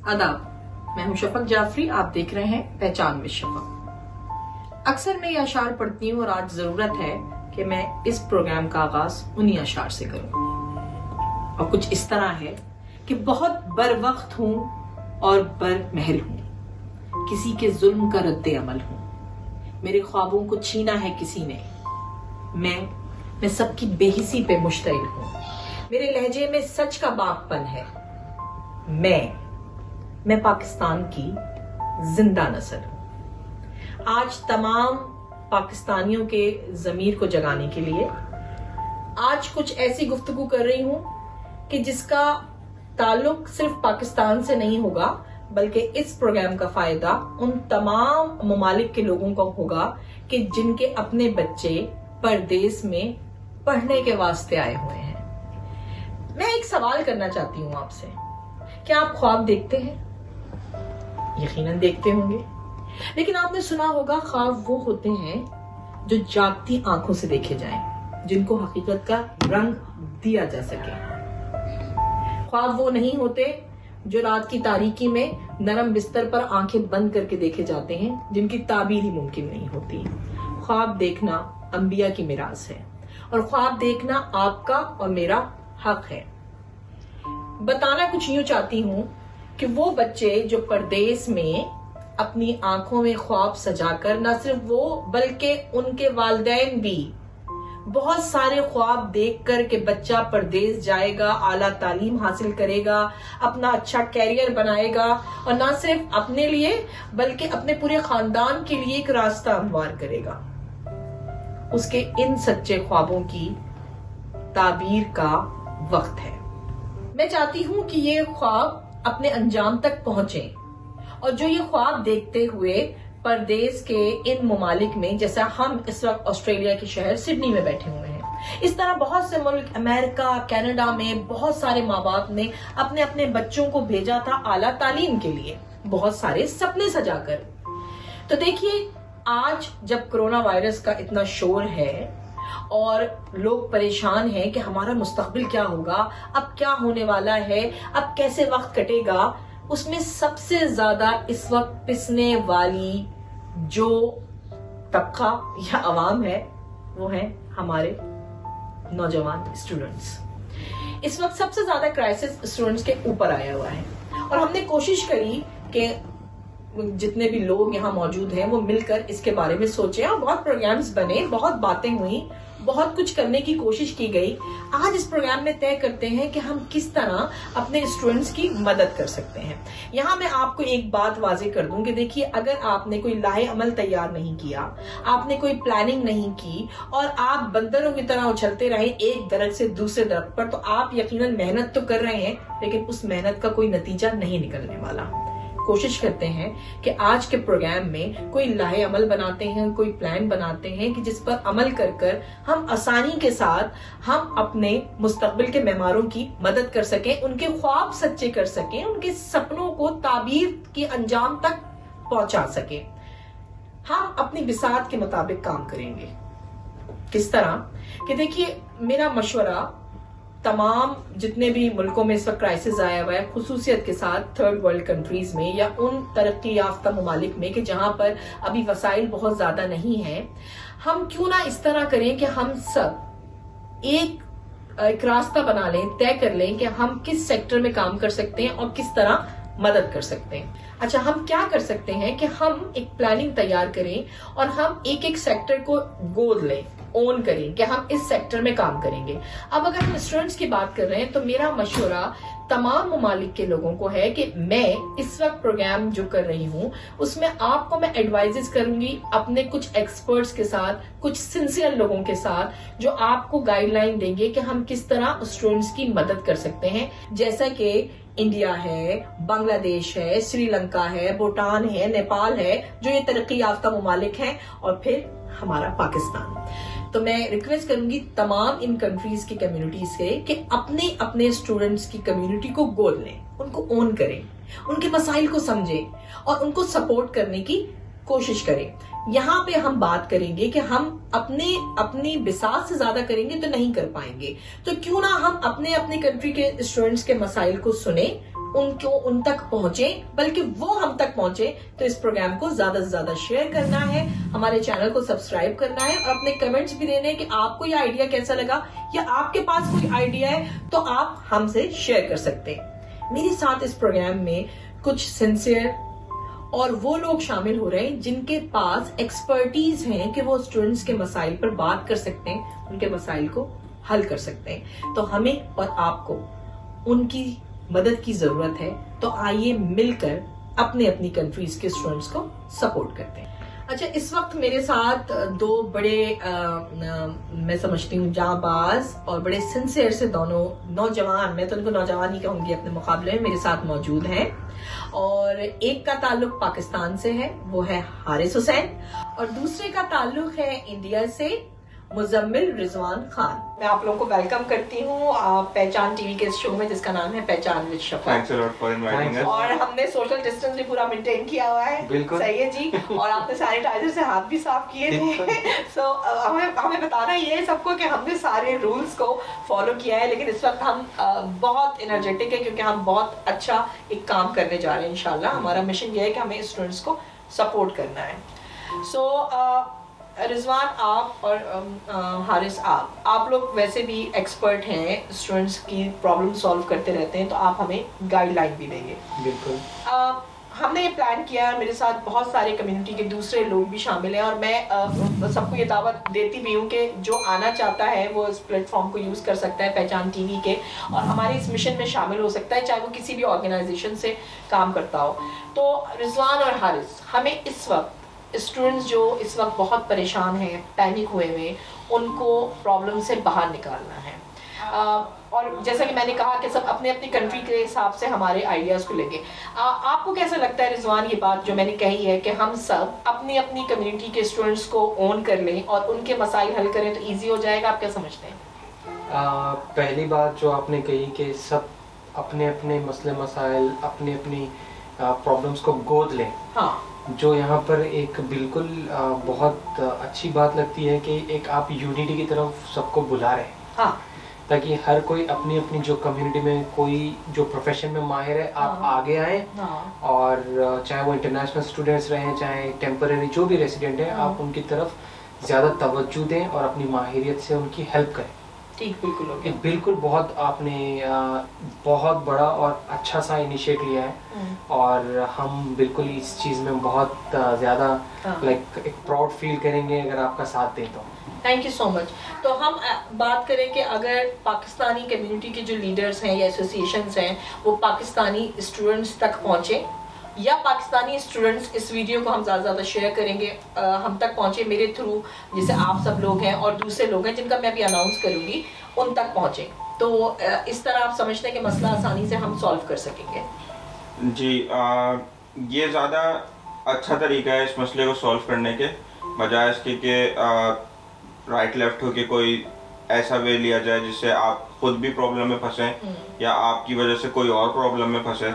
आदाब, मैं हूं शफक जाफरी। आप देख रहे हैं पहचान में शफक। अक्सर मैं ये अशार पढ़ती हूँ और आज जरूरत है कि मैं इस प्रोग्राम का आगाज उन्हीं अशार से करूं। और कुछ इस तरह है कि बहुत बर वक्त हूं और बर महल हूं, किसी के जुल्म का रद्दे अमल हूं। मेरे ख्वाबों को छीना है किसी ने, मैं सबकी बेहिसी पे मुश्तइल हूं। मेरे लहजे में सच का बागपन है। मैं पाकिस्तान की जिंदा नस्ल हूं। आज तमाम पाकिस्तानियों के ज़मीर को जगाने के लिए आज कुछ ऐसी गुफ्तगू कर रही हूं कि जिसका ताल्लुक सिर्फ पाकिस्तान से नहीं होगा, बल्कि इस प्रोग्राम का फायदा उन तमाम ममालिक के लोगों को होगा कि जिनके अपने बच्चे परदेश में पढ़ने के वास्ते आए हुए हैं। मैं एक सवाल करना चाहती हूं आपसे, क्या आप ख्वाब देखते हैं? यकीनन देखते होंगे, लेकिन आपने सुना होगा ख्वाब वो होते हैं जो जागती आंखों से देखे जाएं, जिनको हकीकत का रंग दिया जा सके। ख्वाब वो नहीं होते जो रात की तारीकी में नरम बिस्तर पर आंखें बंद करके देखे जाते हैं, जिनकी ताबीर ही मुमकिन नहीं होती। ख्वाब देखना अंबिया की मिरास है और ख्वाब देखना आपका और मेरा हक है। बताना कुछ यूं चाहती हूं कि वो बच्चे जो परदेश में अपनी आंखों में ख्वाब सजाकर, न सिर्फ वो बल्कि उनके वालिदैन भी बहुत सारे ख्वाब देखकर के बच्चा परदेश जाएगा, आला तालीम हासिल करेगा, अपना अच्छा कैरियर बनाएगा और न सिर्फ अपने लिए बल्कि अपने पूरे खानदान के लिए एक रास्ता हमवार करेगा। उसके इन सच्चे ख्वाबों की ताबीर का वक्त है। मैं चाहती हूं कि ये ख्वाब अपने अंजाम तक पहुंचे और जो ये ख्वाब देखते हुए परदेश के इन ममालिक में, जैसा हम इस वक्त ऑस्ट्रेलिया के शहर सिडनी में बैठे हुए हैं, इस तरह बहुत से मुल्क अमेरिका, कनाडा में बहुत सारे माँ बाप ने अपने अपने बच्चों को भेजा था आला तालीम के लिए, बहुत सारे सपने सजाकर। तो देखिए, आज जब कोरोना वायरस का इतना शोर है और लोग परेशान हैं कि हमारा मुस्तकबिल क्या होगा, अब क्या होने वाला है, अब कैसे वक्त कटेगा, उसमें सबसे ज्यादा इस वक्त पिसने वाली जो तबका या अवाम है वो है हमारे नौजवान स्टूडेंट्स। इस वक्त सबसे ज्यादा क्राइसिस स्टूडेंट्स के ऊपर आया हुआ है और हमने कोशिश करी कि जितने भी लोग यहाँ मौजूद हैं वो मिलकर इसके बारे में सोचे और बहुत प्रोग्राम्स बने, बहुत बातें हुई, बहुत कुछ करने की कोशिश की गई। आज इस प्रोग्राम में तय करते हैं कि हम किस तरह अपने स्टूडेंट्स की मदद कर सकते हैं। यहाँ मैं आपको एक बात वाजे कर दूं कि देखिए, अगर आपने कोई लाहे अमल तैयार नहीं किया, आपने कोई प्लानिंग नहीं की और आप बंदरों की तरह उछलते रहे एक दरख्त से दूसरे दरख्त पर, तो आप यकीनन मेहनत तो कर रहे हैं, लेकिन उस मेहनत का कोई नतीजा नहीं निकलने वाला। कोशिश करते हैं कि आज के प्रोग्राम में कोई लाहे अमल बनाते हैं, कोई प्लान बनाते हैं कि जिस पर अमल कर कर हम आसानी के साथ हम अपने मुस्तकबिल के मेहमानों की मदद कर सकें, उनके ख्वाब सच्चे कर सकें, उनके सपनों को ताबीर के अंजाम तक पहुंचा सकें। हम अपनी बिसात के मुताबिक काम करेंगे। किस तरह कि देखिए, मेरा मशवरा तमाम जितने भी मुल्कों में इस वक्त क्राइसिस आया हुआ है, खुसूसियत के साथ थर्ड वर्ल्ड कंट्रीज में या उन तरक्की याफ्ता ममालिक में कि जहां पर अभी वसाइल बहुत ज्यादा नहीं है, हम क्यों ना इस तरह करें कि हम सब एक रास्ता बना लें, तय कर लें कि हम किस सेक्टर में काम कर सकते हैं और किस तरह मदद कर सकते हैं। अच्छा, हम क्या कर सकते हैं कि हम एक प्लानिंग तैयार करें और हम एक एक सेक्टर को गोद लें, ओन करें कि हम इस सेक्टर में काम करेंगे। अब अगर हम स्टूडेंट्स की बात कर रहे हैं तो मेरा मशवरा तमाम ममालिक के लोगों को है कि मैं इस वक्त प्रोग्राम जो कर रही हूँ उसमें आपको मैं एडवाइजेस करूंगी अपने कुछ एक्सपर्ट्स के साथ, कुछ सिंसियर लोगों के साथ, जो आपको गाइडलाइन देंगे कि हम किस तरह स्टूडेंट्स की मदद कर सकते हैं। जैसा कि इंडिया है, बांग्लादेश है, श्रीलंका है, भूटान है, नेपाल है, जो ये तरक्की याफ्ता ममालिक हैं, और फिर हमारा पाकिस्तान। तो मैं रिक्वेस्ट करूंगी तमाम इन कंट्रीज की कम्युनिटी से कि अपने अपने स्टूडेंट्स की कम्युनिटी को गोद लें, उनको ओन करें, उनके मसाइल को समझें और उनको सपोर्ट करने की कोशिश करें। यहाँ पे हम बात करेंगे कि हम अपनी बिसात से ज्यादा करेंगे तो नहीं कर पाएंगे, तो क्यों ना हम अपने अपने कंट्री के स्टूडेंट्स के मसाइल को सुने, उनको उन तक पहुंचे, बल्कि वो हम तक पहुंचे। तो इस प्रोग्राम को ज्यादा से ज्यादा शेयर करना है, हमारे चैनल को सब्सक्राइब करना है और अपने कमेंट्स भी देने हैं कि आपको ये आइडिया कैसा लगा, या आपके पास कोई आइडिया है तो आप हमसे शेयर कर सकते हैं। मेरे साथ इस प्रोग्राम में कुछ सिंसियर और वो लोग शामिल हो रहे हैं जिनके पास एक्सपर्टीज है कि वो स्टूडेंट्स के मसाइल पर बात कर सकते हैं, उनके मसाइल को हल कर सकते हैं। तो हमें और आपको उनकी मदद की जरूरत है। तो आइए मिलकर अपने अपनी कंट्रीज के स्टूडेंट्स को सपोर्ट करते हैं। अच्छा, इस वक्त मेरे साथ दो बड़े मैं समझती हूँ जांबाज और बड़े सिंसियर से दोनों नौजवान, मैं तो उनको नौजवान ही कहूंगी, अपने मुकाबले में मेरे साथ मौजूद हैं। और एक का ताल्लुक पाकिस्तान से है, वो है हारिस हुसैन, और दूसरे का ताल्लुक है इंडिया से मुजम्मिल रिजवान खान। मैं आप लोगों को वेलकम करती हूँ पहचान टीवी के शो में जिसका नाम है पहचान विद शफा। और हमने सोशल डिस्टेंस भी पूरा मेंटेन किया हुआ है, बिल्कुल सही है जी। और आपने सैनिटाइजर से हाथ भी साफ किए थे। सो हमें बताना ये है सबको कि हमने सारे रूल्स को फॉलो किया है। लेकिन इस वक्त हम बहुत एनर्जेटिक है क्योंकि हम बहुत अच्छा एक काम करने जा रहे हैं इंशाल्लाह। हमारा मिशन ये है कि हमें स्टूडेंट्स को सपोर्ट करना है। सो रिजवान आप और हारिस आप लोग वैसे भी एक्सपर्ट हैं, स्टूडेंट्स की प्रॉब्लम सॉल्व करते रहते हैं, तो आप हमें गाइडलाइन भी देंगे। बिल्कुल। हमने ये प्लान किया, मेरे साथ बहुत सारे कम्युनिटी के दूसरे लोग भी शामिल हैं और मैं सबको ये दावत देती भी हूँ कि जो आना चाहता है वो इस प्लेटफॉर्म को यूज़ कर सकता है पहचान टीवी के, और हमारे इस मिशन में शामिल हो सकता है, चाहे वो किसी भी ऑर्गेनाइजेशन से काम करता हो। तो रिजवान और हारिस, हमें इस वक्त स्टूडेंट्स जो इस वक्त बहुत परेशान हैं, पैनिक हुए हुए, उनको प्रॉब्लम से बाहर निकालना है। और जैसा कि मैंने कहा कि सब अपने अपनी कंट्री के हिसाब से हमारे आइडियाज़ को लेंगे। आपको कैसा लगता है रिजवान, ये बात जो मैंने कही है कि हम सब अपनी अपनी कम्युनिटी के स्टूडेंट्स को ओन कर लें और उनके मसाइल हल करें तो ईजी हो जाएगा? आप क्या समझते हैं? पहली बात जो आपने कही कि सब अपने अपने मसले मसाइल, अपनी अपनी प्रॉब्लम्स को गोद लें। हाँ, जो यहाँ पर एक बिल्कुल बहुत अच्छी बात लगती है कि एक आप यूनिटी की तरफ सबको बुला रहे हैं। हाँ, ताकि हर कोई अपनी अपनी जो कम्युनिटी में कोई जो प्रोफेशन में माहिर है, आप आगे आए। हाँ, और चाहे वो इंटरनेशनल स्टूडेंट्स रहे, चाहे टेम्पररी जो भी रेसिडेंट है, आप उनकी तरफ ज़्यादा तवज्जो दें और अपनी माहिरियत से उनकी हेल्प करें। ठीक, बिल्कुल ओके। बिल्कुल, बहुत आपने बहुत बड़ा और अच्छा सा इनिशिएट लिया है और हम बिल्कुल इस चीज़ में बहुत ज़्यादा लाइक एक प्राउड फील करेंगे अगर आपका साथ दें तो। Thank you so much. तो हम बात करें कि अगर पाकिस्तानी कम्युनिटी के जो लीडर्स हैं या एसोसिएशंस हैं वो पाकिस्तानी स्टूडेंट्स तक पहुँचे, या पाकिस्तानी स्टूडेंट्स इस वीडियो को हम ज़्यादा शेयर करेंगे, हम तक पहुँचे मेरे थ्रू, जैसे आप सब लोग हैं और दूसरे लोग हैं जिनका मैं अभी अनाउंस करूँगी, उन तक पहुँचे, तो इस तरह आप समझते हैं कि मसला आसानी से हम सॉल्व कर सकेंगे? जी, ये ज़्यादा अच्छा तरीका है इस मसले को सॉल्व करने के बजाय इसके कि राइट लेफ्ट होके कोई ऐसा वे लिया जाए जिससे आप खुद भी प्रॉब्लम में फंसें या आपकी वजह से कोई और प्रॉब्लम में फंसे।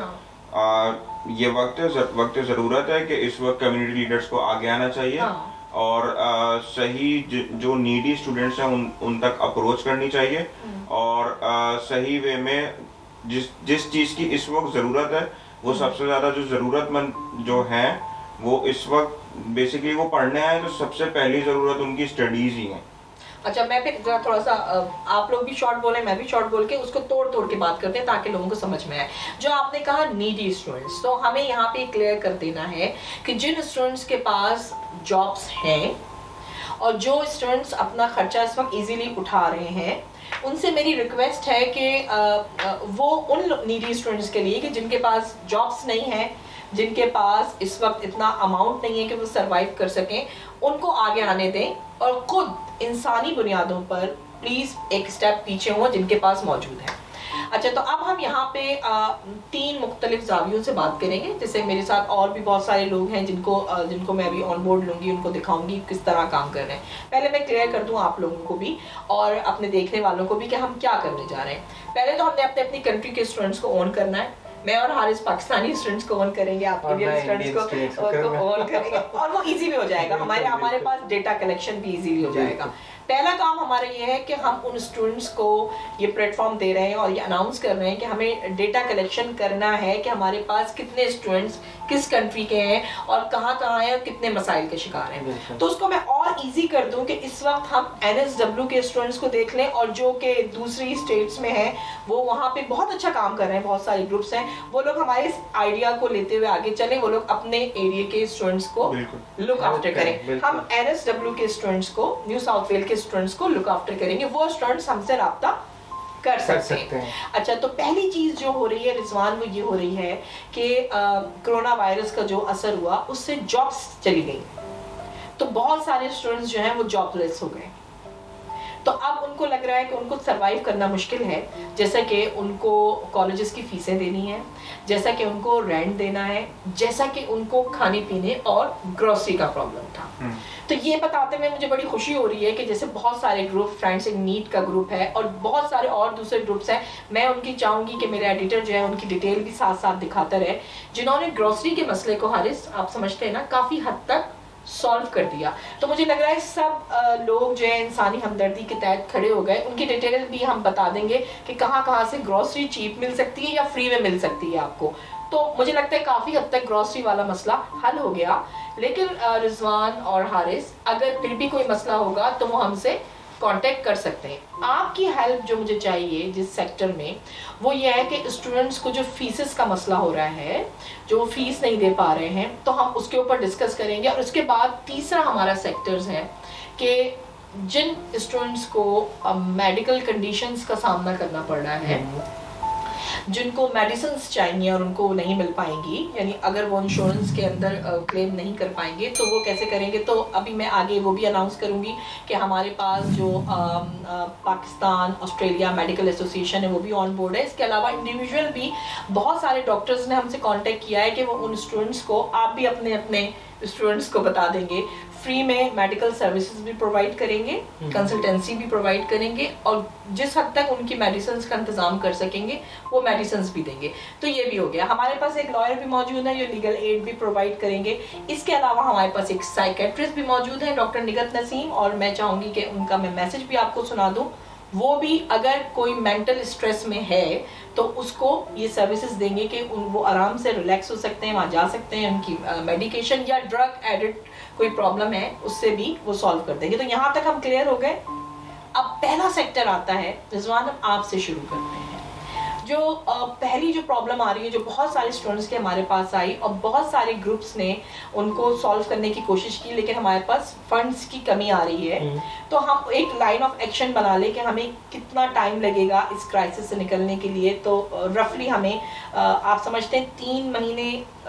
ये वक्त ज़रूरत है कि इस वक्त कम्युनिटी लीडर्स को आगे आना चाहिए। हाँ। और सही जो नीडी स्टूडेंट्स हैं उन तक अप्रोच करनी चाहिए और सही वे में जिस चीज़ की इस वक्त ज़रूरत है वो सबसे ज़्यादा जो ज़रूरतमंद जो हैं वो इस वक्त बेसिकली वो पढ़ने आए तो सबसे पहली ज़रूरत उनकी स्टडीज़ ही है। अच्छा, मैं फिर थोड़ा सा आप लोग भी शॉर्ट बोले, मैं भी शॉर्ट बोल के उसको तोड़ के बात करते हैं ताकि लोगों को समझ में आए। जो आपने कहा नीडी स्टूडेंट्स, तो हमें यहाँ पे क्लियर कर देना है कि जिन स्टूडेंट्स के पास जॉब्स हैं और जो स्टूडेंट्स अपना खर्चा इस वक्त इजीली उठा रहे हैं, उनसे मेरी रिक्वेस्ट है कि वो उन नीडी स्टूडेंट्स के लिए कि जिनके पास जॉब्स नहीं है, जिनके पास इस वक्त इतना अमाउंट नहीं है कि वो सरवाइव कर सकें, उनको आगे आने दें और खुद इंसानी बुनियादों पर प्लीज़ एक स्टेप पीछे हों जिनके पास मौजूद है। अच्छा, तो अब हम यहाँ पे 3 मुख्तलिफ जावियों से बात करेंगे, जैसे मेरे साथ और भी बहुत सारे लोग हैं जिनको मैं अभी ऑन बोर्ड लूँगी, उनको दिखाऊंगी किस तरह काम कर रहे हैं। पहले मैं क्लियर कर दूँ आप लोगों को भी और अपने देखने वालों को भी कि हम क्या करने जा रहे हैं। पहले तो हमने अपने अपनी कंट्री के स्टूडेंट्स को ऑन करना है। मैं और हारिस पाकिस्तानी स्टूडेंट्स को ऑन करेंगे, आप इंडियन स्टूडेंट्स को ऑन करेंगे और वो इजी भी हो जाएगा, हमारे पास डेटा कलेक्शन भी इजीली हो जाएगा। पहला काम हमारा ये है कि हम उन स्टूडेंट्स को ये प्लेटफॉर्म दे रहे हैं और ये अनाउंस कर रहे हैं कि हमें डेटा कलेक्शन करना है कि हमारे पास कितने स्टूडेंट्स किस कंट्री के हैं और कहाँ हैं और कितने मसाइल के शिकार हैं। तो उसको मैं और इजी कर दूं कि इस वक्त हम NSW के स्टूडेंट्स को देख लें और जो कि दूसरी स्टेट्स में हैं वो वहाँ पे बहुत अच्छा काम कर रहे हैं, बहुत सारे ग्रुप्स हैं, वो लोग हमारे इस आइडिया को लेते हुए आगे चलें, वो लोग अपने एरिया के स्टूडेंट्स को लुक आफ्टर करें। हम NSW के स्टूडेंट्स को, न्यू साउथ वेल्स के स्टूडेंट्स को लुक आफ्टर करेंगे, वो स्टूडेंट्स हमसे राब्ता कर सकते हैं। अच्छा, तो पहली चीज जो हो रही है रिजवान वो ये हो रही है कि कोरोना वायरस का जो असर हुआ उससे जॉब्स चली गई, तो बहुत सारे स्टूडेंट्स जो हैं वो जॉबलेस हो गए। तो अब उनको लग रहा है कि उनको सरवाइव करना मुश्किल है, जैसा कि उनको कॉलेजेस की फीसें देनी है, जैसा कि उनको रेंट देना है, जैसा कि उनको खाने पीने और ग्रोसरी का प्रॉब्लम था। तो ये बताते हुए मुझे बड़ी खुशी हो रही है कि जैसे बहुत सारे ग्रुप, फ्रेंड्स एक नीट का ग्रुप है और बहुत सारे और दूसरे ग्रुप्स हैं, मैं उनकी चाहूंगी कि मेरे एडिटर जो है उनकी डिटेल भी साथ साथ दिखाता रहे, जिन्होंने ग्रोसरी के मसले को हारिस आप समझते हैं ना काफ़ी हद तक सॉल्व कर दिया। तो मुझे लग रहा है सब लोग जो है इंसानी हमदर्दी के तहत खड़े हो गए। उनकी डिटेल भी हम बता देंगे कि कहाँ से ग्रोसरी चीप मिल सकती है या फ्री में मिल सकती है आपको। तो मुझे लगता है काफ़ी हद तक ग्रोसरी वाला मसला हल हो गया। लेकिन रिजवान और हारिस, अगर फिर भी कोई मसला होगा तो वो हमसे कांटेक्ट कर सकते हैं। आपकी हेल्प जो मुझे चाहिए जिस सेक्टर में, वो ये है कि स्टूडेंट्स को जो फीसेस का मसला हो रहा है, जो फीस नहीं दे पा रहे हैं, तो हम उसके ऊपर डिस्कस करेंगे। और उसके बाद तीसरा हमारा सेक्टर्स है कि जिन स्टूडेंट्स को मेडिकल कंडीशंस का सामना करना पड़ रहा है, जिनको मेडिसिन चाहिए और उनको नहीं मिल पाएंगी, यानी अगर वो इंश्योरेंस के अंदर क्लेम नहीं कर पाएंगे तो वो कैसे करेंगे। तो अभी मैं आगे वो भी अनाउंस करूंगी कि हमारे पास जो पाकिस्तान ऑस्ट्रेलिया मेडिकल एसोसिएशन है वो भी ऑन बोर्ड है। इसके अलावा इंडिविजुअल भी बहुत सारे डॉक्टर्स ने हमसे कांटेक्ट किया है कि वो उन स्टूडेंट्स को, आप भी अपने अपने स्टूडेंट्स को बता देंगे, फ्री में मेडिकल सर्विसेज भी प्रोवाइड करेंगे, कंसल्टेंसी भी प्रोवाइड करेंगे और जिस हद तक उनकी मेडिसिन का इंतजाम कर सकेंगे वो मेडिसिन भी देंगे। तो ये भी हो गया। हमारे पास एक लॉयर भी मौजूद है जो लीगल एड भी प्रोवाइड करेंगे। इसके अलावा हमारे पास एक साइकेट्रिस्ट भी मौजूद है, डॉक्टर निगत नसीम, और मैं चाहूँगी कि उनका मैं मैसेज भी आपको सुना दूँ। वो भी अगर कोई मेंटल स्ट्रेस में है तो उसको ये सर्विसेज देंगे कि वो आराम से रिलैक्स हो सकते हैं, वहाँ जा सकते हैं, उनकी मेडिकेशन या ड्रग एडिक्ट कोई प्रॉब्लम है उससे भी वो सॉल्व कर देंगे। तो यहाँ तक हम क्लियर हो गए। अब पहला सेक्टर आता है, रिजवान हम आपसे शुरू करते हैं। जो पहली जो प्रॉब्लम आ रही है, जो बहुत सारे स्टूडेंट्स के हमारे पास आई और बहुत सारे ग्रुप्स ने उनको सॉल्व करने की कोशिश की, लेकिन हमारे पास फंड्स की कमी आ रही है। तो हम एक लाइन ऑफ एक्शन बना ले कि हमें कितना टाइम लगेगा इस क्राइसिस से निकलने के लिए। तो रफली हमें आप समझते हैं 3 महीने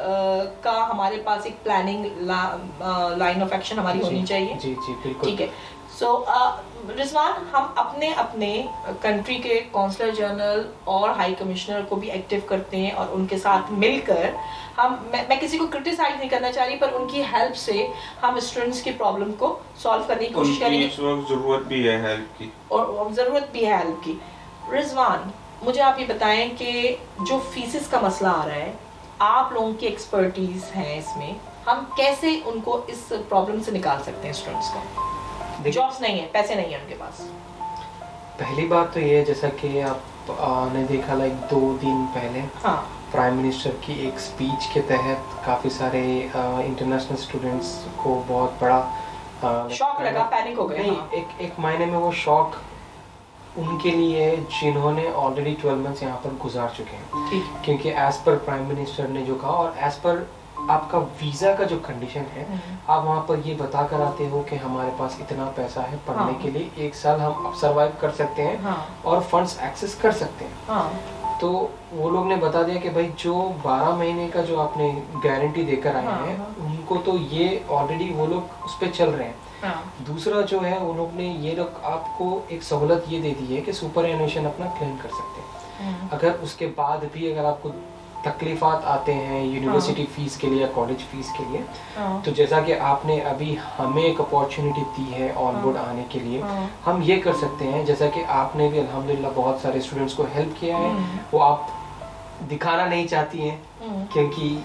का हमारे पास एक प्लानिंग लाइन ऑफ एक्शन हमारी होनी चाहिए। जी जी बिल्कुल, ठीक है। सो रिजवान, हम अपने अपने कंट्री के कौंसलर जनरल और हाई कमिश्नर को भी एक्टिव करते हैं और उनके साथ मिलकर मैं किसी को क्रिटिसाइज नहीं करना चाह रही, पर उनकी हेल्प से हम स्टूडेंट्स की प्रॉब्लम को सॉल्व करने की कोशिश करेंगे। इस वक्त जरूरत भी है हेल्प की, और ज़रूरत भी है हेल्प की। रिजवान, मुझे आप ये बताएं कि जो फीसेस का मसला आ रहा है, आप लोगों की एक्सपर्टीज है इसमें, हम कैसे उनको इस प्रॉब्लम से निकाल सकते हैं स्टूडेंट्स को? जॉब्स नहीं है, पैसे नहीं है उनके पास। पहली बात तो ये है, जैसा कि आपने देखा 2 दिन पहले प्राइम मिनिस्टर की एक स्पीच के तहत काफ़ी सारे इंटरनेशनल स्टूडेंट्स को बहुत बड़ा शॉक लगा, पैनिक हो गए। नहीं, एक मायने में वो शॉक उनके लिए जिन्होंने ऑलरेडी 12 मंथ्स यहाँ पर गुजार चुके हैं, क्योंकि एज पर प्राइम मिनिस्टर ने जो कहा और एज पर आपका वीज़ा का जो कंडीशन है, आप वहाँ पर ये बता कर आते हो कि हमारे पास इतना पैसा है पढ़ने के लिए, 1 साल हम अब सर्वाइव कर सकते हैं और फंड्स एक्सेस कर सकते हैं। तो वो लोग ने बता दिया कि भाई जो 12 महीने का जो आपने गारंटी देकर आए हैं उनको तो ये ऑलरेडी वो लोग उस पर चल रहे हैं। दूसरा जो है, वो लोग ने ये लोग आपको एक सहूलत ये दे दी है कि सुपर एनुएशन अपना क्लेम कर सकते हैं। अगर उसके बाद भी अगर आपको तकलीफात आते हैं यूनिवर्सिटी फीस के लिए या कॉलेज फीस के लिए, तो जैसा कि आपने अभी हमें एक अपॉर्चुनिटी दी है ऑन बोर्ड आने के लिए, हम ये कर सकते हैं। जैसा कि आपने भी अल्हम्दुलिल्लाह बहुत सारे स्टूडेंट्स को हेल्प किया है, वो आप दिखाना नहीं चाहती हैं क्योंकि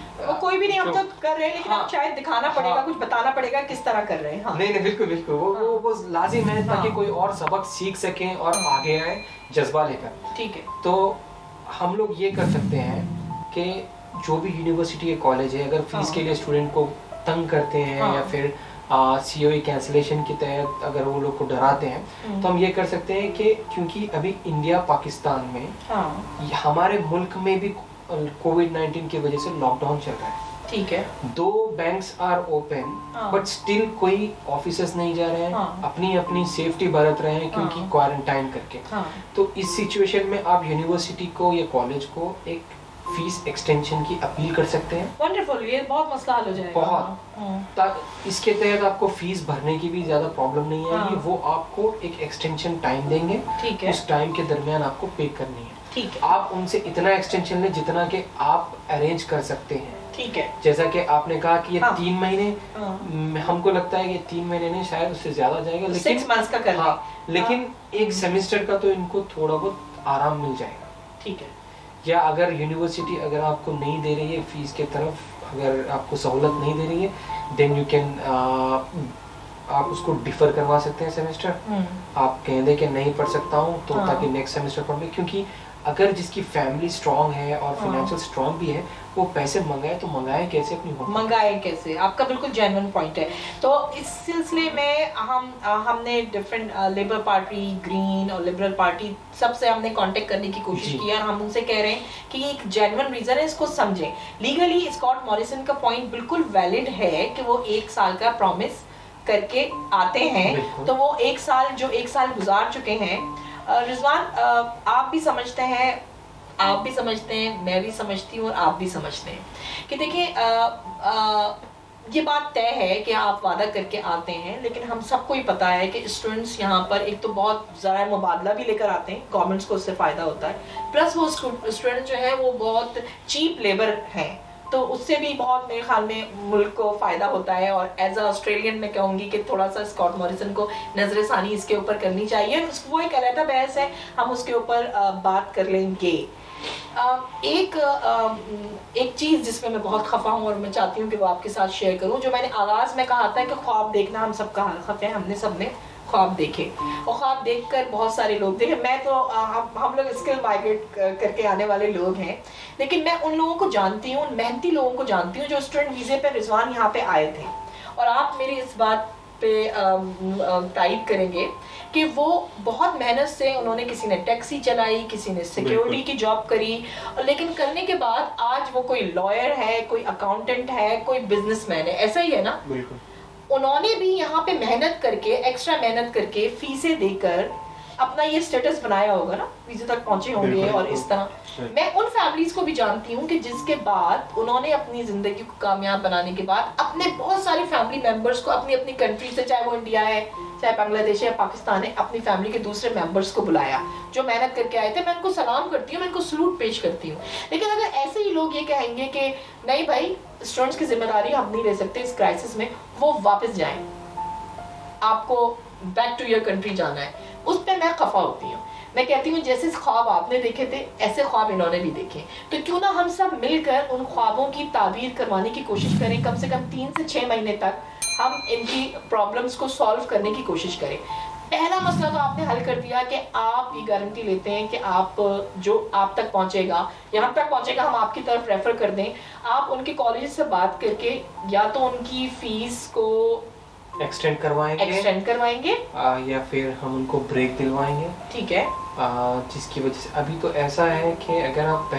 कोई भी नहीं, हम तो कर रहे हैं, लेकिन हम शायद दिखाना पड़ेगा, कुछ बताना पड़ेगा किस तरह कर रहे हैं। नहीं बिल्कुल बिल्कुल, वो लाजिम है ताकि कोई और सबक सीख सके और आगे आए जज्बा लेकर। ठीक है, तो हम लोग ये कर सकते हैं कि जो भी यूनिवर्सिटी या कॉलेज है, अगर फीस के लिए स्टूडेंट को तंग करते हैं या फिर COE कैंसिलेशन के तहत अगर वो लोग को डराते हैं, तो हम ये कर सकते हैं कि क्योंकि अभी इंडिया पाकिस्तान में हमारे मुल्क में भी कोविड-19 की वजह से लॉकडाउन चल रहा है। ठीक है, 2 banks are open but still कोई ऑफिसर्स नहीं जा रहे हैं, अपनी अपनी सेफ्टी बरत रहे हैं क्योंकि क्वारंटाइन करके। तो इस सिचुएशन में आप यूनिवर्सिटी को या कॉलेज को एक फीस एक्सटेंशन की अपील कर सकते हैं। वंडरफुल, ये बहुत मसला हल हो जाएगा। बहुत इसके तहत आपको फीस भरने की भी ज्यादा प्रॉब्लम नहीं आएगी। वो आपको एक एक्सटेंशन टाइम देंगे, ठीक है, उस टाइम के दरमियान आपको पे करनी है। ठीक है, आप उनसे इतना एक्सटेंशन लें जितना कि आप अरेंज कर सकते हैं। ठीक है, जैसा कि आपने कहा कि ये 3 महीने, हमको लगता है कि 3 महीने नहीं, शायद उससे ज्यादा जाएगा, लेकिन 6 मंथ्स का करना। लेकिन एक सेमेस्टर का तो इनको थोड़ा बहुत आराम मिल जाएगा। ठीक है, या अगर यूनिवर्सिटी अगर आपको नहीं दे रही है फीस के तरफ, अगर आपको सहूलत नहीं दे रही है, देन यू कैन आप उसको डिफर करवा सकते हैं सेमेस्टर। आप कह दें कि नहीं पढ़ सकता हूँ तो ताकि नेक्स्ट सेमेस्टर पढ़ ले, क्योंकि अगर जिसकी फैमिली स्ट्रांग है और फाइनेंशियल स्ट्रांग भी है, वो पैसे मंगाए तो मंगाए कैसे अपनी मंगाए कैसे? आपका बिल्कुल जेन्युइन पॉइंट है। तो इस सिलसिले में हमने डिफरेंट लेबर पार्टी, ग्रीन और लिबरल पार्टी, सबसे हमने कांटेक्ट करने की कोशिश की और हम उनसे कह रहे हैं कि एक जेन्युइन रीजन है, इसको समझें। लीगली स्कॉट मॉरिसन का पॉइंट बिल्कुल वैलिड है कि वो 1 साल का प्रॉमिस करके आते हैं, तो वो 1 साल गुजार चुके हैं। रिजवान, आप भी समझते हैं, आप भी समझते हैं, मैं भी समझती हूँ और आप भी समझते हैं कि देखिए ये बात तय है कि आप वादा करके आते हैं, लेकिन हम सबको ही पता है कि स्टूडेंट्स यहाँ पर एक तो बहुत ज़रा मुबादला भी लेकर आते हैं, गवर्नमेंट्स को उससे फ़ायदा होता है, प्लस वो स्टूडेंट जो है वो बहुत चीप लेबर हैं, तो उससे भी बहुत मेरे ख्याल में मुल्क को फ़ायदा होता है। और एज अ ऑस्ट्रेलियन मैं कहूँगी कि थोड़ा सा स्कॉट मॉरिसन को नज़रसानी इसके ऊपर करनी चाहिए। वो एक अलग बहस है, हम उसके ऊपर बात कर लेंगे। एक चीज़ जिसमें मैं बहुत खफा हूँ और मैं चाहती हूँ कि वो आपके साथ शेयर करूँ, जो मैंने आगाज़ में कहा था कि ख्वाब देखना हम सब खफे हैं, हमने सबने ख्वाब देखे और ख्वाब देखकर बहुत सारे लोग देखे। मैं तो हम लोग स्किल माइग्रेट करके आने वाले लोग हैं, लेकिन मैं उन लोगों को जानती हूँ, उन मेहनती लोगों को जानती हूँ जो स्टूडेंट वीज़े पे रिजवान यहाँ पे आए थे। और आप मेरी इस बात पे तारीफ करेंगे कि वो बहुत मेहनत से, उन्होंने किसी ने टैक्सी चलाई, किसी ने सिक्योरिटी की जॉब करी, लेकिन करने के बाद आज वो कोई लॉयर है, कोई अकाउंटेंट है, कोई बिजनेसमैन है। ऐसा ही है ना? बिल्कुल। उन्होंने भी यहाँ पे मेहनत करके, एक्स्ट्रा मेहनत करके, फीसें देकर अपना ये स्टेटस बनाया होगा ना, वीज़े तक पहुंचे होंगे। और इस तरह मैं उन फैमिलीज को भी जानती हूँ कि जिसके बाद उन्होंने अपनी जिंदगी को कामयाब बनाने के बाद अपने बहुत सारे फैमिली मेंबर्स को अपनी अपनी कंट्री से, चाहे वो इंडिया है, चाहे बांग्लादेश है या पाकिस्तान है, अपनी फैमिली के दूसरे मेंबर्स को बुलाया जो मेहनत करके आए थे। मैं उनको सलाम करती हूँ, मैं उनको सलूट पेश करती हूँ। लेकिन अगर ऐसे ही लोग ये कहेंगे कि नहीं भाई, स्टूडेंट्स की जिम्मेदारी हम नहीं ले सकते इस क्राइसिस में, वो वापस जाएं, आपको बैक टू योर कंट्री जाना है, उस पर मैं खफा होती हूँ। मैं कहती हूँ जैसे ख्वाब आपने देखे थे, ऐसे ख्वाब इन्होंने भी देखे, तो क्यों ना हम सब मिलकर उन ख्वाबों की ताबीर करवाने की कोशिश करें। कम से कम 3 से 6 महीने तक हम इनकी प्रॉब्लम्स को सॉल्व करने की कोशिश करें। पहला मसला तो आपने हल कर दिया कि आप ये गारंटी लेते हैं कि आप जो आप तक पहुंचेगा, यहाँ तक पहुंचेगा, हम आपकी तरफ रेफर कर दें। आप उनके कॉलेज से बात करके या तो उनकी फीस को एक्सटेंड करवाएंगे या फिर हम उनको ब्रेक दिलवाएंगे। ठीक है। जिसकी वजह से अभी तो ऐसा है कि अगर आप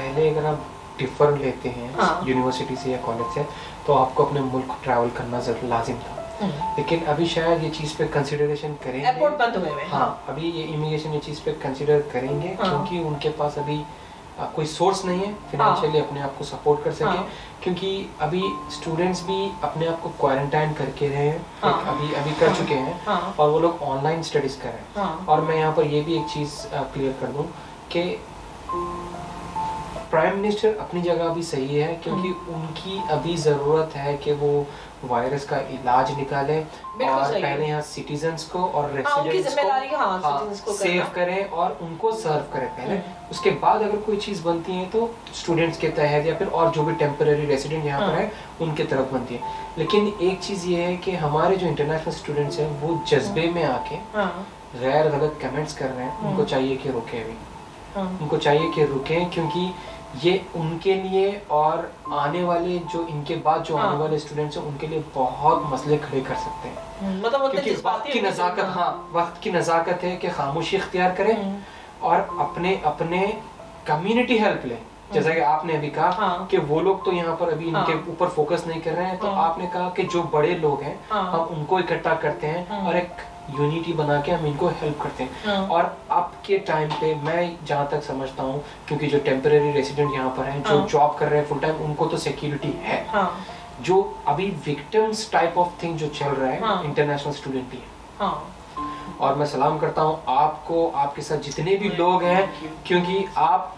डिफर लेते हैं यूनिवर्सिटी से या कॉलेज से, तो आपको अपने मुल्क ट्रैवल करना लाजिम था। लेकिन अभी शायद ये चीज़ पे कंसिडरेशन करेंगे, एयरपोर्ट बंद हुए हैं। हाँ, अभी ये इमिग्रेशन ये चीज़ पे कंसिडर करेंगे क्योंकि उनके पास अभी कोई सोर्स नहीं है फाइनेंशियली अपने आप को सपोर्ट कर सके। क्योंकि अभी स्टूडेंट्स भी अपने आप को क्वारंटाइन करके रहे हैं, अभी कर चुके हैं और वो लोग ऑनलाइन स्टडीज कर रहे हैं। और मैं यहाँ पर ये भी एक चीज़ क्लियर कर दूँ कि प्राइम मिनिस्टर अपनी जगह भी सही है, क्योंकि उनकी अभी ज़रूरत है कि वो वायरस का इलाज निकाले और पहले यहाँ सिटीजन्स को और रेसिडेंट्स को सेव करें और उनको सर्व करें पहले। उसके बाद अगर कोई चीज़ बनती है तो स्टूडेंट्स के तहत या फिर और जो भी टेम्पररी रेसिडेंट यहाँ पर है उनके तरफ बनती है। लेकिन एक चीज़ ये है कि हमारे जो इंटरनेशनल स्टूडेंट्स हैं वो जज्बे में आके गैर गलत कमेंट्स कर रहे हैं, उनको चाहिए कि रुके अभी, उनको चाहिए कि रुकें, क्योंकि ये उनके लिए और आने वाले जो इनके बाद जो आने वाले स्टूडेंट्स हैं उनके लिए बहुत मसले खड़े कर सकते हैं। मतलब क्योंकि वक्त की नज़ाकत, वक्त की नज़ाकत है कि खामोशी इख्तियार करें और अपने कम्युनिटी हेल्प लें। जैसा कि आपने अभी कहा कि वो लोग तो यहाँ पर अभी इनके ऊपर फोकस नहीं कर रहे हैं, तो आपने कहा कि जो बड़े लोग हैं हम उनको इकट्ठा करते हैं और एक यूनिटी बना के हम इनको हेल्प करते हैं। और अब के टाइम पे मैं जहाँ तक समझता हूँ, क्योंकि जो टेम्पररी रेसिडेंट यहाँ पर हैं, जो जॉब कर रहे हैं फुल टाइम, उनको तो सिक्योरिटी है। जो अभी विक्टिम्स टाइप ऑफ थिंग जो चल रहा है इंटरनेशनल स्टूडेंट ही है। और मैं सलाम करता हूँ आपको, आपके साथ जितने भी लोग हैं, क्योंकि आप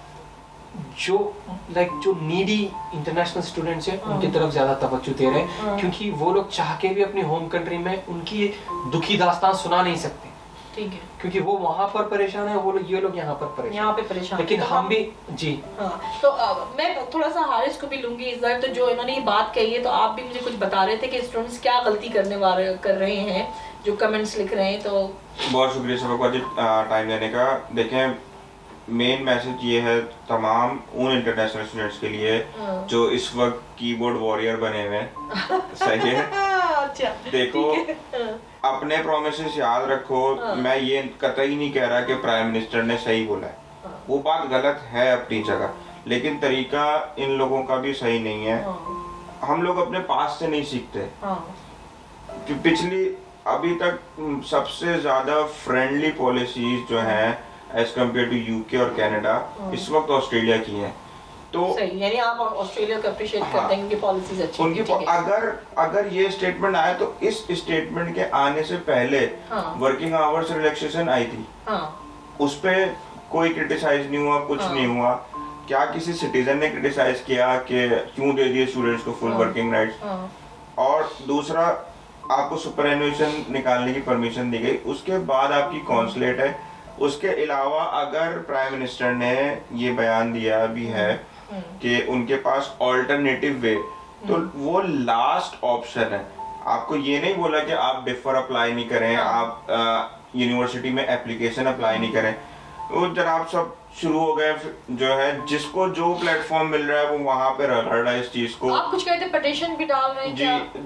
जो जो नीडी इंटरनेशनल स्टूडेंट्स हैं उनकी तरफ ज्यादा तवज्जो दे रहे हैं, क्योंकि वो लोग चाह के भी अपनी होम कंट्री में उनकी दुखी दास्तान सुना नहीं सकते। ठीक है, क्योंकि वो वहाँ पर परेशान है, वो ये लोग यहाँ पर परेशान, लेकिन तो हम भी जी। तो मैं थोड़ा सा हारिस को भी लूंगी इस बार। तो जो इन्होंने ये बात कही है, तो आप भी मुझे कुछ बता रहे थे कि स्टूडेंट्स क्या गलती कर रहे हैं जो कमेंट्स लिख रहे हैं। तो बहुत शुक्रिया सबको टाइम देने का। देखें, मेन मैसेज ये है तमाम उन इंटरनेशनल स्टूडेंट्स के लिए जो इस वक्त कीबोर्ड वॉरियर बने हुए हैं। सही है। अच्छा, देखो, अपने प्रोमिसेस याद रखो। मैं ये कतई नहीं कह रहा कि प्राइम मिनिस्टर ने सही बोला है, वो बात गलत है अपनी जगह, लेकिन तरीका इन लोगों का भी सही नहीं है। हम लोग अपने पास से नहीं सीखते। पिछली अभी तक सबसे ज्यादा फ्रेंडली पॉलिसीज जो हैं एज कम्पेयर टू यूके और कनाडा इस वक्त ऑस्ट्रेलिया की हैं। तो यानी आप ऑस्ट्रेलिया को अप्रिशिएट करते हैं, उनकी पॉलिसीज अच्छी हैं। अगर ये स्टेटमेंट आया तो इस स्टेटमेंट के आने से पहले वर्किंग आवर्स रिलैक्सेशन आई थी, उस पे कोई क्रिटिसाइज नहीं हुआ, कुछ नहीं हुआ। क्या किसी सिटीजन ने क्रिटिसाइज किया कि क्यों दे दिए स्टूडेंट्स को फुल वर्किंग राइट्स? और दूसरा, आपको सुपरएनुएशन निकालने की परमिशन दी गई, उसके बाद आपकी कॉन्सुलेट है। उसके अलावा अगर प्राइम मिनिस्टर ने ये बयान दिया भी है कि उनके पास ऑल्टरनेटिव वे, तो वो लास्ट ऑप्शन है। आपको ये नहीं बोला कि आप डिफर अप्लाई नहीं करें, आप यूनिवर्सिटी में एप्लीकेशन अप्लाई नहीं करें। तो जनाब सब शुरू हो गए, जो है जिसको जो प्लेटफॉर्म मिल रहा है वो वहां पे रह रहा है इस चीज को। आप कुछ कहते हैं पिटीशन भी डाल रहे हैं जी क्या?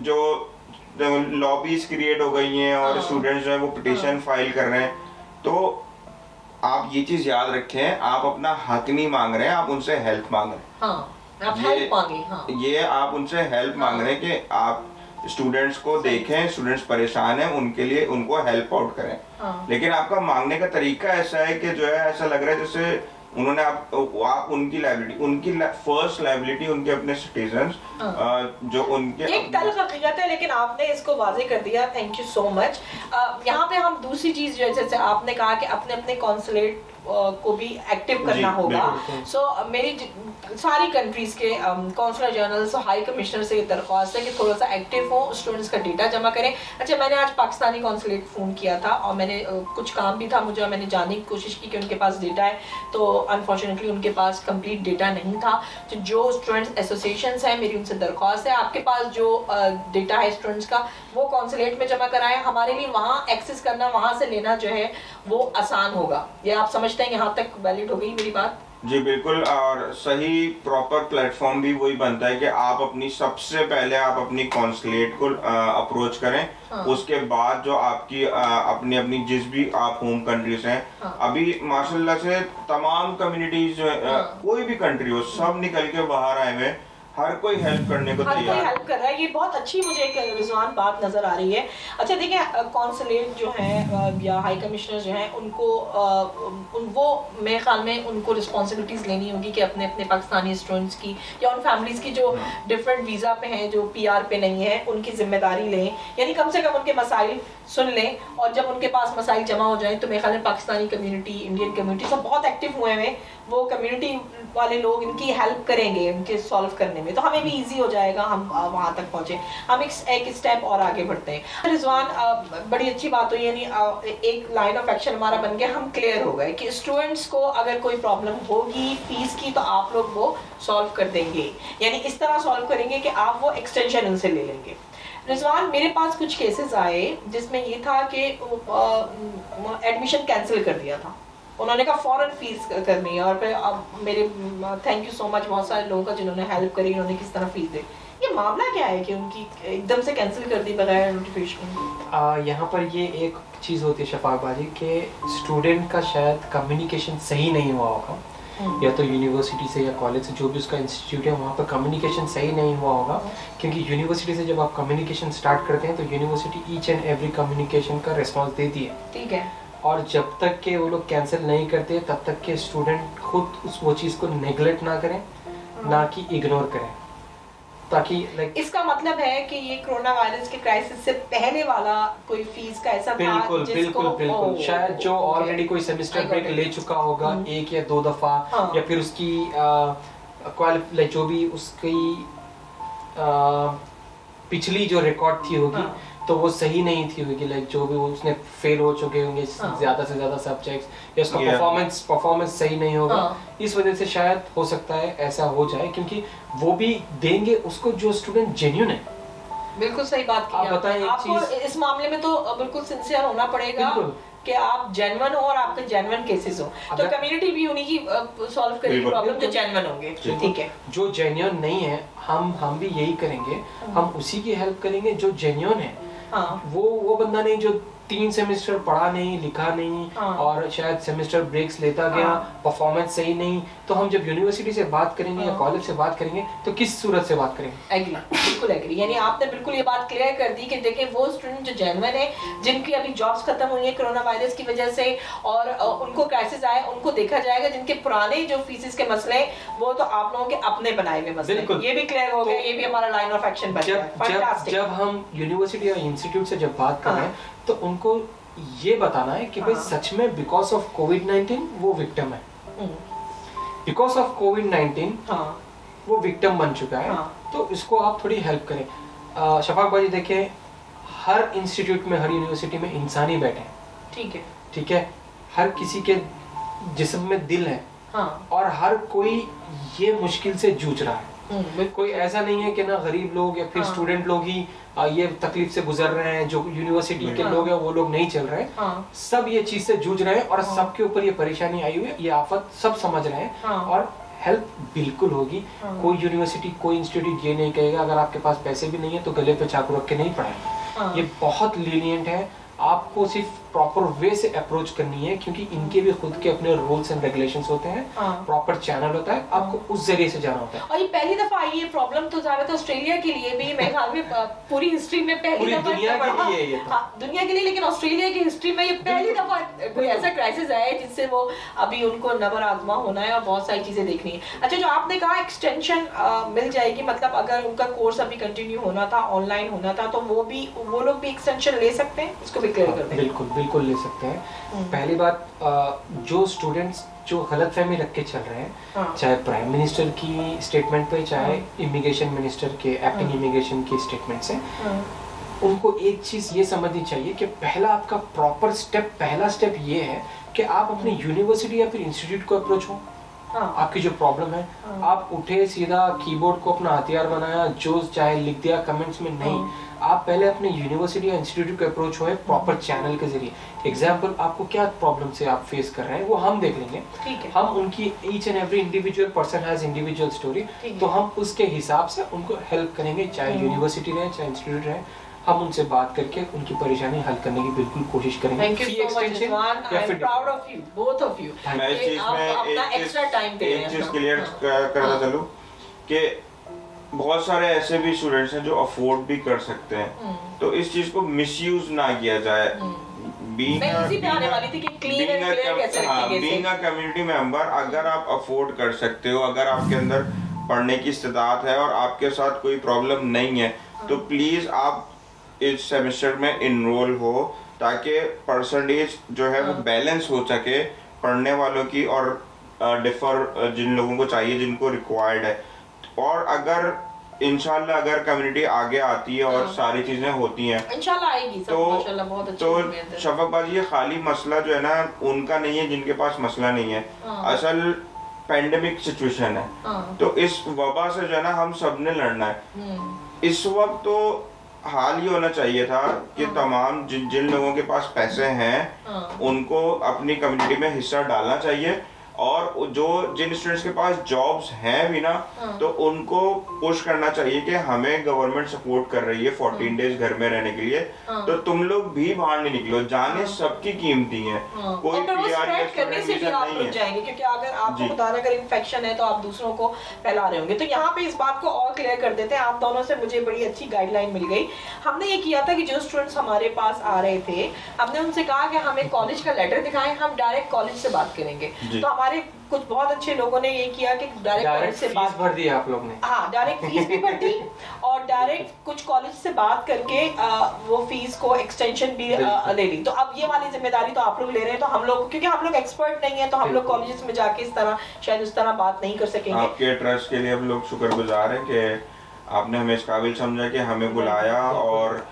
जो लॉबीज क्रिएट हो गई हैं और स्टूडेंट्स जो है वो पिटीशन फाइल कर रहे हैं। तो आप ये चीज याद रखें, आप अपना हक नहीं मांग रहे हैं, आप उनसे हेल्प मांग रहे हैं। आप हेल्प मांगे। ये आप उनसे हेल्प मांग रहे हैं कि आप स्टूडेंट्स को देखें, स्टूडेंट्स परेशान हैं, उनके लिए उनको हेल्प आउट करें। लेकिन आपका मांगने का तरीका ऐसा है कि जो है ऐसा लग रहा है जैसे उन्होंने आप उनकी लायबिलिटी, उनकी फर्स्ट लायबिलिटी उनके अपने सिटीजन्स जो उनके एक तल्ख हकीकत है, लेकिन आपने इसको वाज़ेह कर दिया, थैंक यू सो मच। यहाँ पे हम दूसरी चीज जो है, जैसे आपने कहा कि अपने अपने कॉन्सुलेट को भी एक्टिव करना होगा। सो मेरी सारी कंट्रीज के कॉन्सुलर जनरल्स और हाई कमिश्नर से ये दरख्वास्त है कि थोड़ा सा एक्टिव हो, स्टूडेंट्स का डेटा जमा करें। अच्छा, मैंने आज पाकिस्तानी कॉन्सुलेट फ़ोन किया था और मैंने कुछ काम भी था मुझे, मैंने जानने की कोशिश की कि उनके पास डेटा है, तो अनफॉर्चुनेटली उनके पास कंप्लीट डेटा नहीं था। तो जो स्टूडेंट्स एसोसिएशंस हैं, मेरी उनसे दरख्वास्त है, आपके पास जो डेटा है स्टूडेंट्स का वो कॉन्सुलेट में जमा कराएं। हमारे लिए वहाँ एक्सेस करना, वहाँ से लेना जो है वो आसान होगा। ये आप समझते हैं? यहाँ तक वैलिड हो गई मेरी बात? जी बिल्कुल, और सही प्रॉपर प्लेटफॉर्म भी वही बनता है कि आप अपनी सबसे पहले आप अपनी कॉन्सुलेट को अप्रोच करें। उसके बाद जो आपकी अपनी अपनी जिस भी आप होम कंट्रीज हैं, अभी माशाल्लाह से तमाम कम्युनिटीज जो कोई भी कंट्री हो, सब निकल के बाहर आए हुए, हर कोई हेल्प करने को तैयार, हेल्प कर रहा है। ये बहुत अच्छी मुझे एक रिजवान बात नजर आ रही है। अच्छा देखिए, कॉन्सुलेट जो है या हाई कमिश्नर जो हैं उनको वो मेरे ख्याल में उनको रिस्पॉन्सिबिलिटीज़ लेनी होगी कि अपने अपने पाकिस्तानी स्टूडेंट्स की या उन फैमिलीज़ की जो डिफरेंट वीज़ा पे हैं, जो PR पे नहीं है, उनकी जिम्मेदारी लें, यानी कम से कम उनके मसाइल सुन लें, और जब उनके पास मसाइल जमा हो जाएं तो मेरे ख्याल में पाकिस्तानी कम्युनिटी, इंडियन कम्युनिटी सब बहुत एक्टिव हुए हैं, वो कम्युनिटी वाले लोग इनकी हेल्प करेंगे इनके सॉल्व करने में, तो हमें भी इजी हो जाएगा, हम वहाँ तक पहुँचे। हम एक स्टेप और आगे बढ़ते हैं। रिजवान, बड़ी अच्छी बात हुई, यानी एक लाइन ऑफ एक्शन हमारा बन गया, हम क्लियर हो गए कि स्टूडेंट्स को अगर कोई प्रॉब्लम होगी फीस की तो आप लोग वो सॉल्व कर देंगे, यानी इस तरह सॉल्व करेंगे कि आप वो एक्सटेंशन उनसे ले लेंगे। रिजवान, मेरे पास कुछ केसेस आए जिसमें ये था कि एडमिशन कैंसिल कर दिया था, उन्होंने कहा फॉरन फीस करनी है, और फिर अब मेरे थैंक यू सो मच बहुत सारे लोगों का जिन्होंने हेल्प करी, उन्होंने किस तरह फीस दी। ये मामला क्या है कि उनकी एकदम से कैंसिल कर दी बगैर नोटिफिकेशन? यहाँ पर ये एक चीज़ होती है शफाक बाजी के स्टूडेंट का शायद कम्युनिकेशन सही नहीं हुआ होगा, या तो यूनिवर्सिटी से या कॉलेज से, जो भी उसका इंस्टीट्यूट है वहाँ पर कम्युनिकेशन सही नहीं हुआ होगा, क्योंकि यूनिवर्सिटी से जब आप कम्युनिकेशन स्टार्ट करते हैं तो university each and every communication का रिस्पॉन्स देती है, ठीक है, और जब तक के वो लोग कैंसिल नहीं करते तब तक के स्टूडेंट खुद वो चीज़ को नेग्लेक्ट ना करें, ना कि इग्नोर करें, ताकि इसका मतलब है कि ये कोरोना वायरस के क्राइसिस से पहले वाला कोई फीस का ऐसा बिल्कुल था बिल्कुल शायद जो ऑलरेडी कोई सेमेस्टर ब्रेक ले चुका होगा 1 या 2 दफा, या फिर उसकी जो भी उसकी पिछली जो रिकॉर्ड थी होगी तो वो सही नहीं थी होगी, जो भी उसने फेल हो चुके होंगे ज्यादा से ज्यादा सब्जेक्ट्स, या उसका परफॉर्मेंस सही नहीं होगा, इस वजह से शायद हो सकता है ऐसा हो जाए, क्योंकि वो भी देंगे उसको जो स्टूडेंट जेन्युइन है। बिल्कुल सही बात की। आप बताएं आपको इस मामले में तो बिल्कुल सिंसियर होना पड़ेगा कि आप जेन्युइन हो और आपके जेन्युइन केसेस हो, तो कम्युनिटी भी उन्हीं की सॉल्व करेगी प्रॉब्लम जो जेन्युइन होंगे, ठीक है। जो जेन्युइन नहीं है हम भी यही करेंगे, हम उसी की हेल्प करेंगे जो जेन्युइन है। वो बंदा नहीं जो 3 सेमेस्टर पढ़ा नहीं, लिखा नहीं, और शायद सेमेस्टर ब्रेक्स लेता गया, परफॉर्मेंस सही नहीं, तो हम जब यूनिवर्सिटी से बात करेंगे या कॉलेज से बात करेंगे तो किस सूरत से बात करेंगे? एग्री, बिल्कुल एग्री, यानी आपने बिल्कुल ये बात क्लियर कर दी कि देखिए वो स्टूडेंट जो जेन्युइन है, जिनकी अभी जॉब्स खत्म हुई है कोरोना वायरस की वजह से और उनको क्राइसिस आए, उनको देखा जाएगा, जिनके पुराने जो फीसिस के मसले वो तो आप लोगों के अपने बनाए हुए मसले, ये भी क्लियर हो गया, ये भी हमारा लाइन ऑफ एक्शन बन गया। जब हम यूनिवर्सिटी या इंस्टीट्यूट से जब बात कर रहे हैं तो उनको ये बताना है कि भाई सच में बिकॉज ऑफ कोविड-19 वो विक्टिम है, बिकॉज ऑफ कोविड-19 वो विक्टिम बन चुका है, तो इसको आप थोड़ी हेल्प करें। शफाक भाई देखिए, हर इंस्टीट्यूट में, हर यूनिवर्सिटी में इंसान ही बैठे हैं, ठीक है, हर किसी के जिस्म में दिल है, और हर कोई ये मुश्किल से जूझ रहा है, कोई ऐसा नहीं है कि ना गरीब लोग या फिर स्टूडेंट लोग ही ये तकलीफ से गुजर रहे हैं, जो यूनिवर्सिटी के लोग हैं वो लोग नहीं चल रहे हैं, सब ये चीज से जूझ रहे हैं, और सबके ऊपर ये परेशानी आई हुई है, ये आफत सब समझ रहे हैं, और हेल्प बिल्कुल होगी। कोई यूनिवर्सिटी, कोई इंस्टीट्यूट ये नहीं कहेगा अगर आपके पास पैसे भी नहीं है तो गले पे चाकू रख के नहीं पढ़ाए, ये बहुत लीनियंट है, आपको सिर्फ प्रॉपर वे से अप्रोच करनी है, क्योंकि इनके भी खुद के अपने रूल्स एंड रेगुलेशंस होते हैं, प्रॉपर चैनल होता है, आपको उस जरिए से जाना होता है। और ये पहली दफा आई है प्रॉब्लम, तो ज्यादातर ऑस्ट्रेलिया के लिए भी, मेरे ख्याल में पूरी हिस्ट्री में पहली दफा, दुनिया के लिए ये दुनिया के लिए, लेकिन ऑस्ट्रेलिया की हिस्ट्री में ये पहली दफा कोई ऐसा क्राइसिस आया है जिससे वो अभी उनको नबर आजमा होना है और बहुत सारी चीजें देखनी है। अच्छा, जो आपने कहा एक्सटेंशन मिल जाएगी, मतलब अगर उनका कोर्स अभी कंटिन्यू होना था, ऑनलाइन होना था, तो वो लोग भी एक्सटेंशन ले सकते हैं, इसको भी क्लियर कर दें। बिल्कुल ले सकते हैं। पहली बात, जो स्टूडेंट्स जो गलतफहमी रख के चल रहे हैं, चाहे प्राइम मिनिस्टर की स्टेटमेंट पे, चाहे इमिग्रेशन मिनिस्टर के, एक्टिंग इमिग्रेशन की स्टेटमेंट से, उनको एक चीज ये समझनी चाहिए कि पहला स्टेप ये है कि आप अपनी यूनिवर्सिटी या फिर इंस्टीट्यूट को अप्रोच हो। आपकी जो प्रॉब्लम है, आप उठे सीधा कीबोर्ड को अपना हथियार बनाया, जो चाहे लिख दिया कमेंट्स में, नहीं, आप पहले अपने यूनिवर्सिटी या इंस्टीट्यूट को अप्रोच हुए प्रॉपर चैनल के जरिए। एग्जाम्पल, आपको क्या प्रॉब्लम से आप फेस कर रहे हैं वो हम देख लेंगे, हम उनकी each and every individual person has individual story, तो हम उसके हिसाब से उनको हेल्प करेंगे, चाहे यूनिवर्सिटी रहे चाहे इंस्टीट्यूट रहे, हम उनसे बात करके उनकी परेशानी हल करने की बिल्कुल कोशिश करेंगे। Thank you so much, Rizwan. I'm proud of you, both of you. मैं इस चीज में एक चीज क्लियर करना चलूं कि बहुत सारे ऐसे भी स्टूडेंट्स हैं जो अफोर्ड भी कर सकते हैं, तो इस चीज को मिसयूज ना किया जाए। बीइंग अ कम्युनिटी मेंबर, अगर आप अफोर्ड कर सकते हो, अगर आपके अंदर पढ़ने की इस्तेदात है और आपके साथ कोई प्रॉब्लम नहीं है, तो प्लीज आप इस सेमेस्टर में इनरोल हो, ताकि परसेंटेज जो है वो बैलेंस हो सके पढ़ने वालों की और डिफर जिन लोगों को चाहिए, जिनको रिक्वायर्ड है। और अगर इंशाल्लाह अगर कम्युनिटी आगे आती है और सारी चीजें होती हैं, इंशाल्लाह आएगी सब, माशाल्लाह बहुत अच्छी उम्मीद है। शफक बाजी, ये खाली मसला जो है ना उनका नहीं है जिनके पास मसला नहीं है, असल पेंडेमिक सिचुएशन है। तो इस वबा से जो है ना हम सब ने लड़ना है। इस वक्त तो हाल ये होना चाहिए था कि तमाम जिन लोगों के पास पैसे हैं उनको अपनी कम्युनिटी में हिस्सा डालना चाहिए, और जो जिन स्टूडेंट्स के पास जॉब्स हैं भी ना, तो उनको पुश करना चाहिए कि हमें गवर्नमेंट सपोर्ट कर रही है 14 डेज घर में रहने के लिए, तो तुम लोग भी बाहर नहीं निकलो, जाने सबकी कीमती है, कोई स्प्रेड करने से भी आप रुक जाएंगे, क्योंकि अगर आपको खुदा ना करे इन्फेक्शन है तो आप दूसरों को फैला रहे होंगे। तो यहाँ पे इस बात को और क्लियर कर देते हैं। आप दोनों से मुझे बड़ी अच्छी गाइडलाइन मिल गई। हमने ये किया था कि जो स्टूडेंट्स हमारे पास आ रहे थे, हमने उनसे कहा कि हमें कॉलेज का लेटर दिखाएं, हम डायरेक्ट कॉलेज से बात करेंगे। तो हमारे कुछ बहुत अच्छे लोगों ने ये किया कि डायरेक्ट कॉलेज से बात भर दी आप लोग ने। हाँ, डायरेक्ट फीस भी भर दी और डायरेक्ट कुछ कॉलेज से बात करके वो फीस को एक्सटेंशन भी ले ली। तो अब ये वाली जिम्मेदारी तो आप लोग ले रहे हैं, तो हम लोग, क्योंकि हम लोग एक्सपर्ट नहीं है, तो हम लोग कॉलेजेस में जाके इस तरह शायद उस तरह बात नहीं कर सकेंगे। आपके ट्रस्ट के लिए हम लोग शुक्रगुजार हैं कि आपने हमें इस काबिल समझा कि हमें बुलाया, और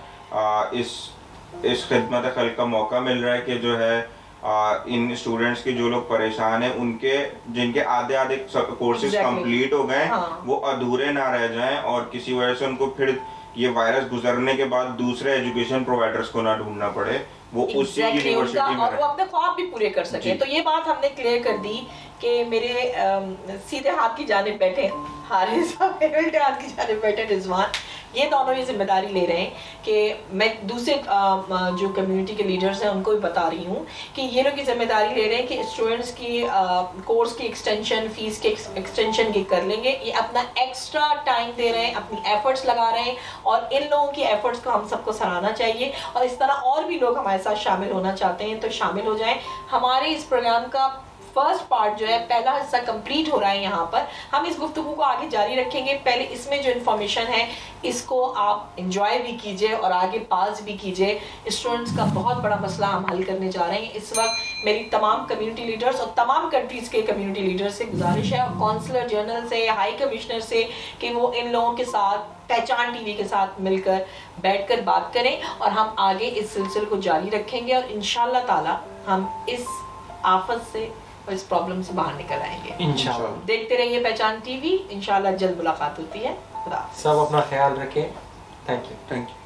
इस खिदमत खल्क का मौका मिल रहा है कि जो है इन स्टूडेंट्स के जो लोग परेशान हैं, उनके जिनके आधे कोर्सेज कंप्लीट हो गए, वो अधूरे ना रह जाएं और किसी वजह से उनको फिर ये वायरस गुजरने के बाद दूसरे एजुकेशन प्रोवाइडर्स को ना ढूंढना पड़े, वो उसी यूनिवर्सिटी में और वो अपने ख्वाब भी पूरे कर सके। तो ये बात हमने क्लियर कर दी कि मेरे सीधे हाथ की जानिब बैठे हारिस, मेरे उल्टे हाथ की जानिब बैठे रिजवान, ये दोनों ये जिम्मेदारी ले रहे हैं कि मैं दूसरे जो कम्युनिटी के लीडर्स हैं उनको भी बता रही हूँ कि ये लोग ये जिम्मेदारी ले रहे हैं कि स्टूडेंट्स की कोर्स की एक्सटेंशन, फीस के एक्सटेंशन की कर लेंगे। ये अपना एक्स्ट्रा टाइम दे रहे हैं, अपनी एफर्ट्स लगा रहे हैं, और इन लोगों की एफर्ट्स को हम सबको सराहना चाहिए। और इस तरह और भी लोग हमारे साथ शामिल होना चाहते हैं तो शामिल हो जाएं। हमारे इस प्रोग्राम का फर्स्ट पार्ट जो है, पहला हिस्सा कंप्लीट हो रहा है। यहाँ पर हम इस गुफ्तगू को आगे जारी रखेंगे। पहले इसमें जो इन्फॉर्मेशन है इसको आप एंजॉय भी कीजिए और आगे पास भी कीजिए। स्टूडेंट्स का बहुत बड़ा मसला हम हल करने जा रहे हैं। इस वक्त मेरी तमाम कम्युनिटी लीडर्स और तमाम कंट्रीज के कम्युनिटी लीडर्स से गुजारिश है, और कौंसलर जनरल से, हाई कमिश्नर से, कि वो इन लोगों के साथ पहचान टीवी के साथ मिलकर बैठकर बात करें, और हम आगे इस सिलसिले को जारी रखेंगे, और इंशाअल्लाह ताला हम इस आफत से और इस प्रॉब्लम से बाहर निकल आएंगे इंशाअल्लाह। देखते रहिए पहचान टीवी, इंशाअल्लाह जल्द मुलाकात होती है। खुदा। सब अपना ख्याल रखें। Thank you.